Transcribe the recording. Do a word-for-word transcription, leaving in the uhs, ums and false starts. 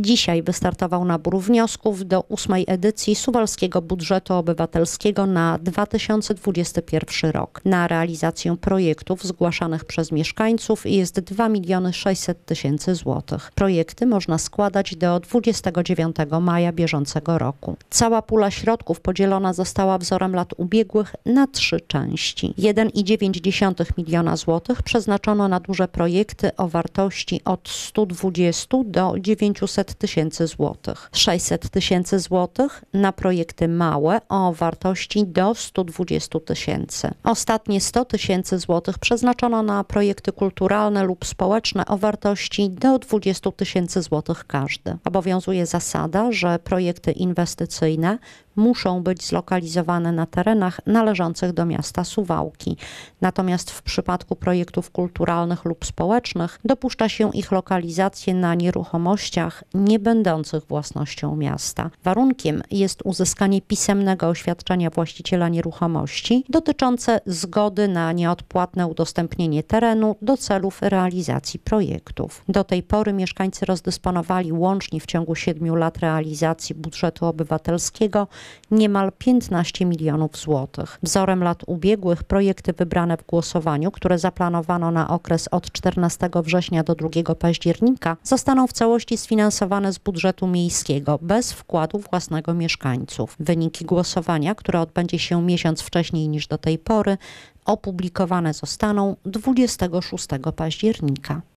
Dzisiaj wystartował nabór wniosków do ósmej edycji Suwalskiego Budżetu Obywatelskiego na dwa tysiące dwudziesty pierwszy rok. Na realizację projektów zgłaszanych przez mieszkańców jest dwa miliony sześćset tysięcy złotych. Projekty można składać do dwudziestego dziewiątego maja bieżącego roku. Cała pula środków podzielona została wzorem lat ubiegłych na trzy części. jeden i dziewięć dziesiątych miliona złotych przeznaczono na duże projekty o wartości od stu dwudziestu do dziewięciuset tysięcy złotych. sześćset tysięcy złotych na projekty małe o wartości do stu dwudziestu tysięcy. Ostatnie sto tysięcy złotych przeznaczono na projekty kulturalne lub społeczne o wartości do dwudziestu tysięcy złotych każdy. Obowiązuje zasada, że projekty inwestycyjne muszą być zlokalizowane na terenach należących do miasta Suwałki. Natomiast w przypadku projektów kulturalnych lub społecznych dopuszcza się ich lokalizację na nieruchomościach nie będących własnością miasta. Warunkiem jest uzyskanie pisemnego oświadczenia właściciela nieruchomości dotyczące zgody na nieodpłatne udostępnienie terenu do celów realizacji projektów. Do tej pory mieszkańcy rozdysponowali łącznie w ciągu siedmiu lat realizacji budżetu obywatelskiego niemal piętnaście milionów złotych. Wzorem lat ubiegłych projekty wybrane w głosowaniu, które zaplanowano na okres od czternastego września do drugiego października, zostaną w całości sfinansowane z budżetu miejskiego, bez wkładu własnego mieszkańców. Wyniki głosowania, które odbędzie się miesiąc wcześniej niż do tej pory, opublikowane zostaną dwudziestego szóstego października.